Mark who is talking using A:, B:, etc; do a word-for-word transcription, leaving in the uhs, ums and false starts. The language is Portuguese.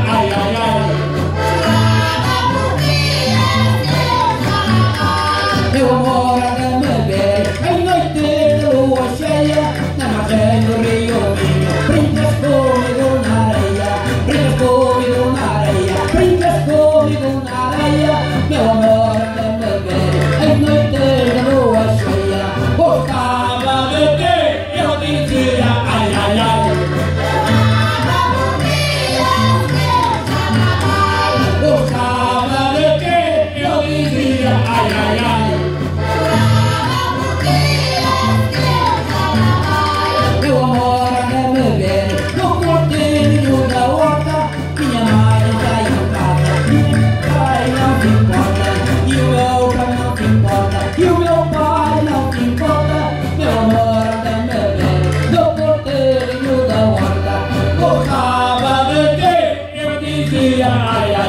A: ai, ai, ai. Meu amor anda me ver em noite de lua cheia, na margem do rio Minho. Brincas comigo na areia, brincas comigo na areia, brincas comigo na areia. Meu amor anda me ver em noite de lua cheia. Gostava de ti, eu dizia ai, ai, ai. Gostava de ti, eu dizia ai, ai, ai. Meu amor anda me ver no cortinho da horta. Minha mãe está em casa, minha pai não te importa, e o meu pai não te importa, e o meu pai não te importa. Meu amor anda me ver no cortinho da horta. Gostava de ti, eu dizia ai, ai.